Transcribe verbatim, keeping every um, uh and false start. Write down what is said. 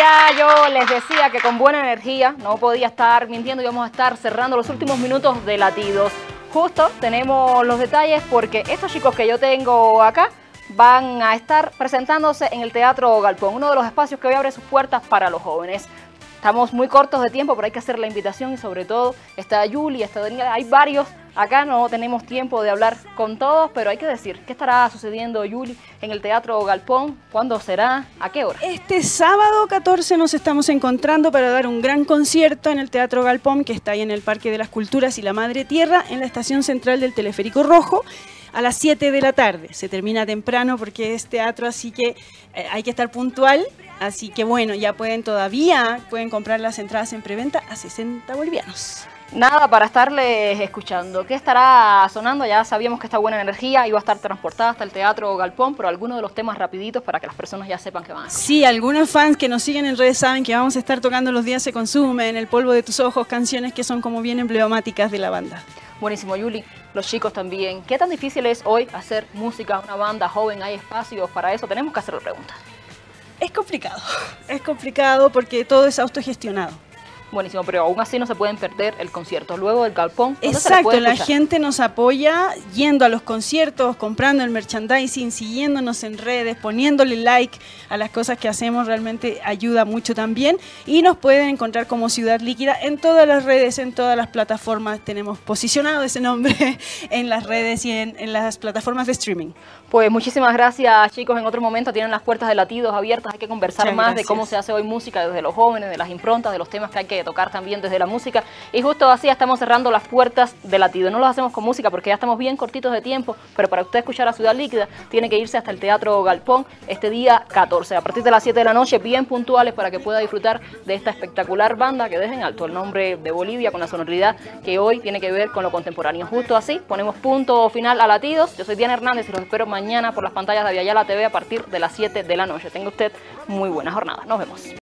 ya yo les decía que con buena energía, no podía estar mintiendo, íbamos a estar cerrando los últimos minutos de Latidos. Justo tenemos los detalles porque estos chicos que yo tengo acá van a estar presentándose en el Teatro Galpón, uno de los espacios que hoy abre sus puertas para los jóvenes. Estamos muy cortos de tiempo, pero hay que hacer la invitación y sobre todo está Yuli, está Daniela, hay varios. Acá no tenemos tiempo de hablar con todos, pero hay que decir, ¿qué estará sucediendo, Yuli, en el Teatro Galpón? ¿Cuándo será? ¿A qué hora? Este sábado catorce nos estamos encontrando para dar un gran concierto en el Teatro Galpón, que está ahí en el Parque de las Culturas y la Madre Tierra, en la estación central del Teleférico Rojo, a las siete de la tarde. Se termina temprano porque es teatro, así que eh, hay que estar puntual. Así que bueno, ya pueden todavía, pueden comprar las entradas en preventa a sesenta bolivianos. Nada para estarles escuchando. ¿Qué estará sonando? Ya sabíamos que esta buena energía iba a estar transportada hasta el Teatro Galpón, pero algunos de los temas rapiditos para que las personas ya sepan que van a escuchar. Sí, algunos fans que nos siguen en redes saben que vamos a estar tocando Los días se consumen, El polvo de tus ojos, canciones que son como bien emblemáticas de la banda. Buenísimo, Yuli. Los chicos también. ¿Qué tan difícil es hoy hacer música, una banda joven? ¿Hay espacios para eso? Tenemos que hacer la pregunta. Es complicado, es complicado porque todo es autogestionado. Buenísimo, pero aún así no se pueden perder el concierto. Luego del Galpón, ¿dónde exacto, se le puede la escuchar? gente nos apoya yendo a los conciertos, comprando el merchandising, siguiéndonos en redes, poniéndole like a las cosas que hacemos, realmente ayuda mucho también. Y nos pueden encontrar como Ciudad Líquida en todas las redes, en todas las plataformas. Tenemos posicionado ese nombre en las redes y en, en las plataformas de streaming. Pues muchísimas gracias, chicos. En otro momento tienen las puertas de Latidos abiertas. Hay que conversar Muchas más gracias. de cómo se hace hoy música desde los jóvenes, de las improntas, de los temas que hay que tocar también desde la música. Y justo así estamos cerrando las puertas de Latidos. No los hacemos con música porque ya estamos bien cortitos de tiempo, pero para usted escuchar a Ciudad Líquida tiene que irse hasta el Teatro Galpón este día catorce, a partir de las siete de la noche, bien puntuales para que pueda disfrutar de esta espectacular banda que deja en alto el nombre de Bolivia con la sonoridad que hoy tiene que ver con lo contemporáneo. Justo así ponemos punto final a Latidos. Yo soy Diana Hernández y los espero mañana por las pantallas de Aviala T V a partir de las siete de la noche. Tenga usted muy buena jornada. Nos vemos.